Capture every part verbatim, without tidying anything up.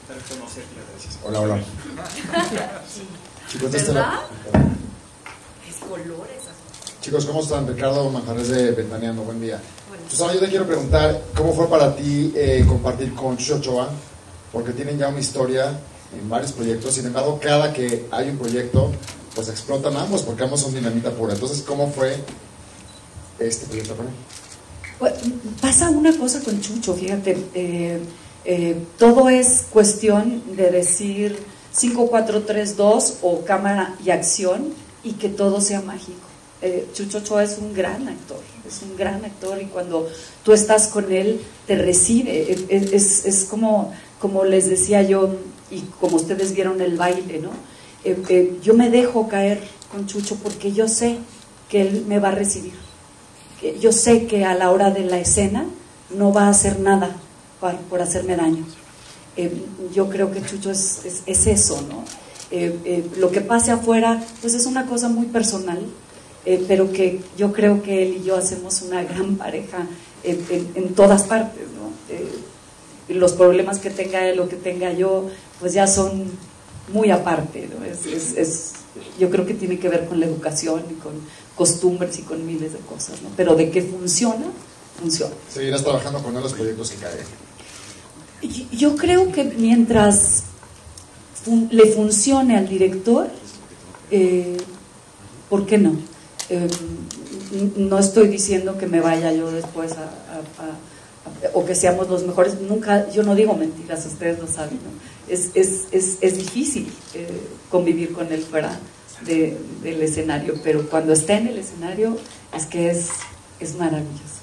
conocerte, gracias. Hola, hola. Sí. Chicos, ¿verdad? La... Es colores. Chicos, ¿cómo están? Ricardo Manjarres de Ventaneando, buen día. Bueno. Susana, yo te quiero preguntar, ¿cómo fue para ti eh, compartir con Chucho Ochoa? Porque tienen ya una historia en varios proyectos, sin embargo, cada que hay un proyecto, pues explotan ambos, porque ambos son dinamita pura. Entonces, ¿cómo fue este proyecto para él? Pues, pasa una cosa con Chucho, fíjate, eh, eh, todo es cuestión de decir cinco, cuatro, tres, dos o cámara y acción y que todo sea mágico. Eh, Chucho Ochoa es un gran actor, es un gran actor y cuando tú estás con él te recibe, es, es, es como, como les decía yo y como ustedes vieron el baile, ¿no? Eh, eh, yo me dejo caer con Chucho porque yo sé que él me va a recibir. Yo sé que a la hora de la escena no va a hacer nada por, por hacerme daño. Eh, yo creo que Chucho es, es, es eso, ¿no? Eh, eh, lo que pase afuera, pues es una cosa muy personal, eh, pero que yo creo que él y yo hacemos una gran pareja en, en, en todas partes, ¿no? Eh, los problemas que tenga él o que tenga yo, pues ya son muy aparte, ¿no? Es, es, es, yo creo que tiene que ver con la educación y con costumbres y con miles de cosas, ¿no? Pero de que funciona, funciona. Seguirás trabajando con él los proyectos que caen. Yo, yo creo que mientras fun, le funcione al director, eh, ¿por qué no? Eh, no estoy diciendo que me vaya yo después a, a, a, a, o que seamos los mejores, nunca, yo no digo mentiras, ustedes lo saben, ¿no? Es, es, es, es difícil eh, convivir con él fuera De, del escenario, pero cuando está en el escenario es que es, es maravilloso.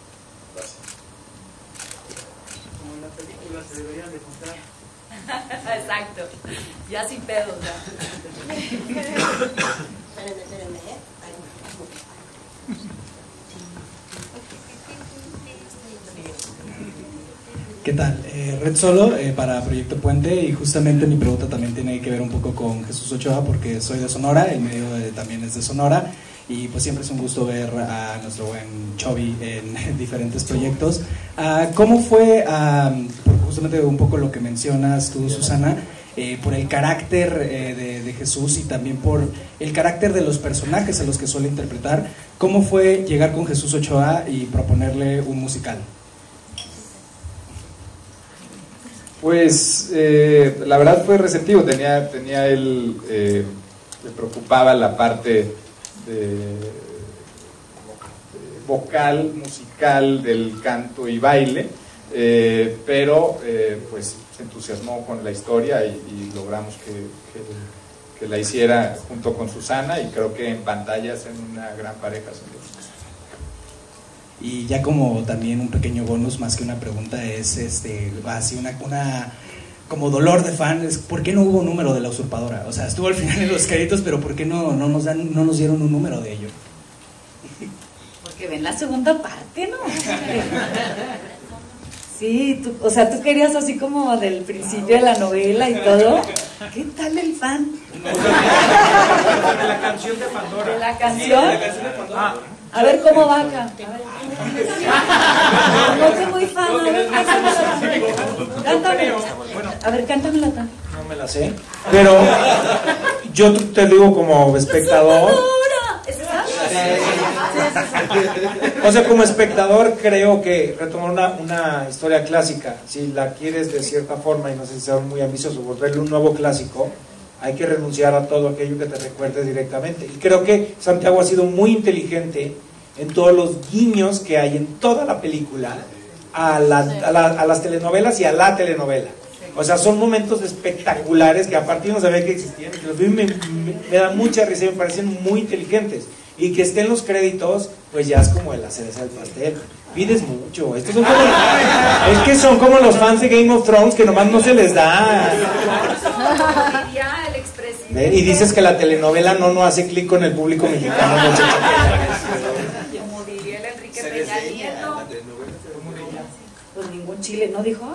Como en la película se deberían de contar. Exacto, ya sin pedos, ya. Espérenme, espérenme, ¿eh? ¿Qué tal? Eh, Red Solo eh, para Proyecto Puente y justamente mi pregunta también tiene que ver un poco con Jesús Ochoa porque soy de Sonora, el medio de, también es de Sonora y pues siempre es un gusto ver a nuestro buen Chovy en, en diferentes proyectos. Uh, ¿Cómo fue, uh, justamente un poco lo que mencionas tú, Susana, eh, por el carácter eh, de, de Jesús y también por el carácter de los personajes a los que suele interpretar, cómo fue llegar con Jesús Ochoa y proponerle un musical? Pues eh, la verdad fue receptivo, tenía, tenía él, eh, le preocupaba la parte de, de vocal, musical, del canto y baile, eh, pero eh, pues se entusiasmó con la historia y, y logramos que, que, que la hiciera junto con Susana y creo que en pantalla hacen una gran pareja. Y ya como también un pequeño bonus, más que una pregunta, es este, así una, una como dolor de fan, es ¿por qué no hubo número de La Usurpadora? O sea, estuvo al final en los créditos, pero ¿por qué no, no, nos, dan, no nos dieron un número de ello? Porque ven la segunda parte, ¿no? Sí, tú, o sea, tú querías así como del principio de la novela y todo. ¿Qué tal el fan? De la canción de Pandora. ¿De la canción? Sí, de la canción de Pandora. Ah. A ver cómo va acá. No soy muy fan. A ver, cántamela. A ver, cántamela. No me la sé. Pero yo te digo como espectador. O sea, como espectador creo que retomar una, una historia clásica, si la quieres de cierta forma, y no sé si sea muy ambicioso, volverle un nuevo clásico, hay que renunciar a todo aquello que te recuerde directamente. Y creo que Santiago ha sido muy inteligente en todos los guiños que hay en toda la película a, la, a, la, a las telenovelas y a la telenovela. O sea, son momentos espectaculares que a partir no sabía que existían, que los vi me, me, me dan mucha risa y me parecen muy inteligentes. Y que estén los créditos, pues ya es como la cereza del pastel. Pides mucho. Estos son como, es que son como los fans de Game of Thrones que nomás no se les da. ¿Ven? Y dices que la telenovela no, no hace clic con el público mexicano, muchacho. Como diría el Enrique Peña Nieto. Pues ningún chile, ¿no dijo?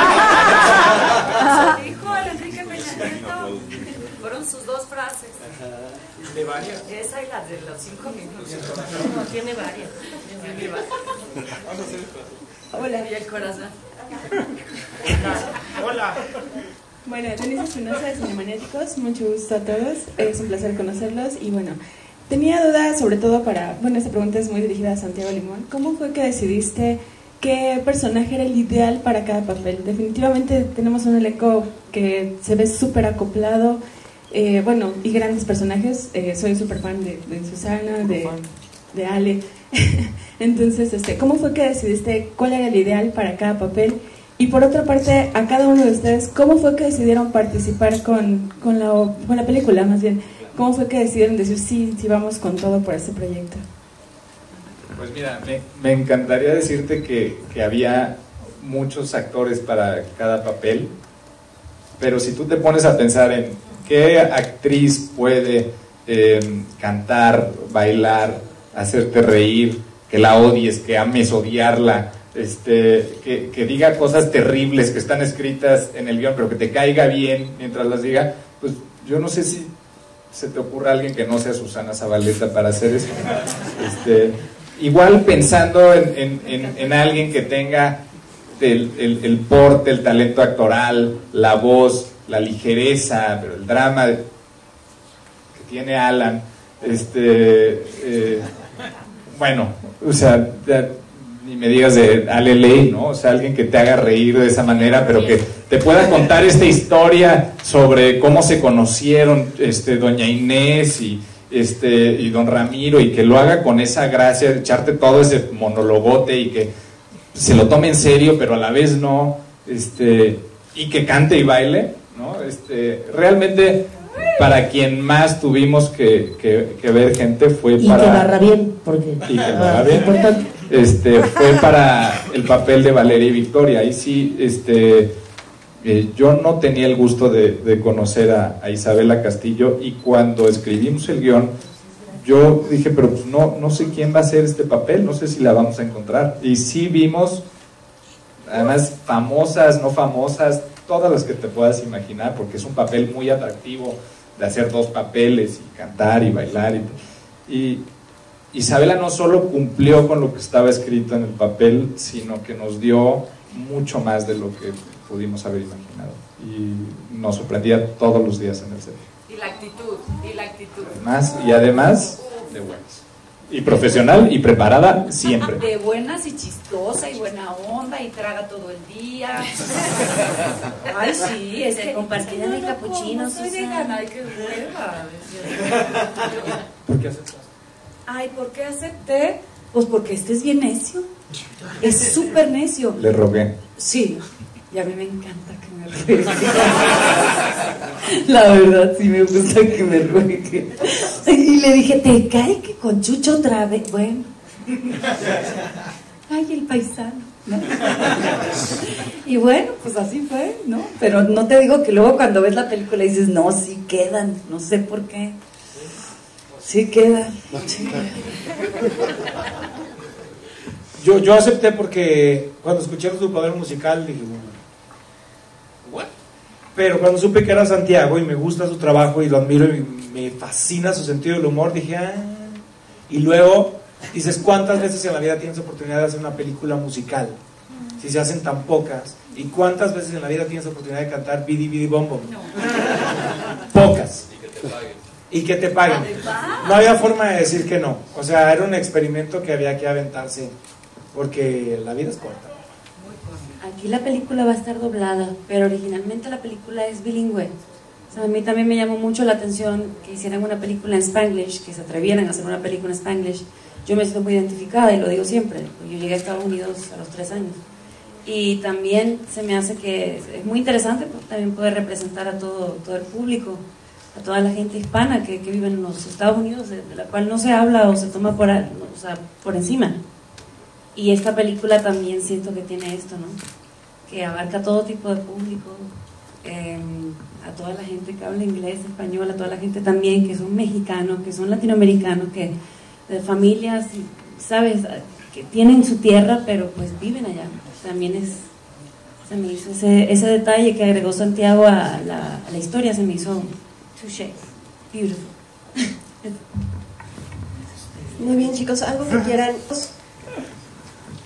Dijo el Enrique Peña Nieto. Fueron sus dos frases. De varias. Esa y la de los cinco minutos. No, tiene varias. Tiene varias. Vamos a hacer el paso. Hola. Y el corazón. Hola. Bueno, Denise Espinosa de Cinemaniáticos, mucho gusto a todos, es un placer conocerlos y bueno, tenía dudas sobre todo para, bueno, esta pregunta es muy dirigida a Santiago Limón, ¿cómo fue que decidiste qué personaje era el ideal para cada papel? Definitivamente tenemos un elenco que se ve súper acoplado, eh, bueno, y grandes personajes, eh, soy súper fan de, de Susana, de, de Ale, entonces, este, ¿cómo fue que decidiste cuál era el ideal para cada papel? Y por otra parte, a cada uno de ustedes, ¿cómo fue que decidieron participar con, con, la, con la película, más bien? ¿Cómo fue que decidieron decir sí, sí vamos con todo por este proyecto? Pues mira, me, me encantaría decirte que, que había muchos actores para cada papel, pero si tú te pones a pensar en qué actriz puede eh, cantar, bailar, hacerte reír, que la odies, que ames odiarla, Este, que, que diga cosas terribles que están escritas en el guión, pero que te caiga bien mientras las diga, pues yo no sé si se te ocurra alguien que no sea Susana Zabaleta para hacer eso. Este, igual pensando en, en, en, en alguien que tenga el, el, el porte, el talento actoral, la voz, la ligereza, pero el drama que tiene Alan, este, eh, bueno, o sea, de, ni me digas de Ale Ley, ¿no? O sea, alguien que te haga reír de esa manera, pero que te pueda contar esta historia sobre cómo se conocieron este, doña Inés y, este, y don Ramiro, y que lo haga con esa gracia, echarte todo ese monologote y que se lo tome en serio, pero a la vez no, este, y que cante y baile, ¿no? Este, realmente, para quien más tuvimos que, que, que ver gente fue y para... Y que barra bien, porque... Y que barra bien. Este, fue para el papel de Valeria y Victoria. Ahí sí, este, eh, yo no tenía el gusto de, de conocer a, a Isabela Castillo, y cuando escribimos el guión, yo dije, pero pues no, no sé quién va a hacer este papel, no sé si la vamos a encontrar. Y sí vimos, además, famosas, no famosas, todas las que te puedas imaginar, porque es un papel muy atractivo de hacer dos papeles y cantar y bailar. Y, y Isabela no solo cumplió con lo que estaba escrito en el papel, sino que nos dio mucho más de lo que pudimos haber imaginado. Y nos sorprendía todos los días en el set. Y la actitud, y la actitud. Además, y además, de buenas. Y profesional y preparada siempre. De buenas y chistosa y buena onda y traga todo el día. Ay, sí, es que compartida en el capuchino. No soy vegana, ay, qué hueva. ¿Por qué aceptaste? Ay, ¿por qué acepté? Pues porque este es bien necio. Es súper necio. Le rogué. Sí, y a mí me encanta que me ruegue. La verdad, sí me gusta que me ruegue. Y le dije, ¿te cae que con Chucho otra vez? Bueno. Ay, el paisano, ¿no? Y bueno, pues así fue, ¿no? Pero no te digo que luego cuando ves la película dices, no, sí quedan, no sé por qué. Sí quedan. Sí quedan. Yo, yo acepté porque cuando escuché su poder musical dije, bueno, ¿what? Pero cuando supe que era Santiago y me gusta su trabajo y lo admiro y me fascina su sentido del humor, dije, ah. Y luego dices, ¿cuántas veces en la vida tienes oportunidad de hacer una película musical? Si se hacen tan pocas. ¿Y cuántas veces en la vida tienes oportunidad de cantar Bidi Bidi Bom Bom? No. Pocas. Y que te paguen. Y que te paguen. No había forma de decir que no. O sea, era un experimento que había que aventarse. Porque la vida es corta. Aquí la película va a estar doblada, pero originalmente la película es bilingüe. O sea, a mí también me llamó mucho la atención que hicieran una película en Spanglish, que se atrevieran a hacer una película en Spanglish. Yo me siento muy identificada y lo digo siempre. Yo llegué a Estados Unidos a los tres años. Y también se me hace que es muy interesante también poder representar a todo, todo el público, a toda la gente hispana que, que vive en los Estados Unidos, de, de la cual no se habla o se toma por, o sea, por encima. Y esta película también siento que tiene esto, ¿no? Que abarca todo tipo de público, eh, a toda la gente que habla inglés, español, a toda la gente también que son mexicanos, que son latinoamericanos, que de familias, ¿sabes? Que tienen su tierra, pero pues viven allá. También es, se me hizo ese, ese detalle que agregó Santiago a la, a la historia, se me hizo touché, beautiful. Muy bien, chicos, algo que quieran.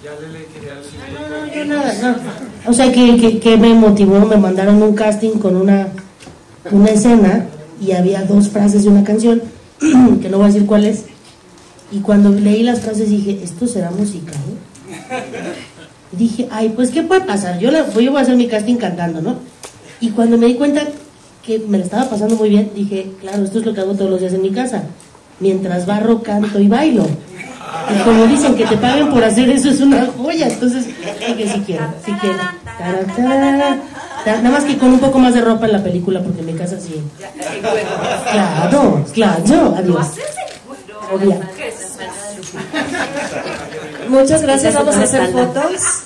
No, no, yo nada, no. O sea, que, que, que me motivó, me mandaron un casting con una, una escena y había dos frases de una canción, que no voy a decir cuál es, y cuando leí las frases dije, ¿esto será musical? Y dije, ay, pues ¿qué puede pasar? Yo, la, yo voy a hacer mi casting cantando, ¿no? Y cuando me di cuenta que me la estaba pasando muy bien, dije, claro, esto es lo que hago todos los días en mi casa, mientras barro, canto y bailo. Y como dicen que te paguen por hacer eso es una joya, entonces dije, si quiero, si quiero. Nada más que con un poco más de ropa en la película, porque en mi casa sí. Claro, claro, adiós. Obvia. Muchas gracias, vamos a hacer fotos.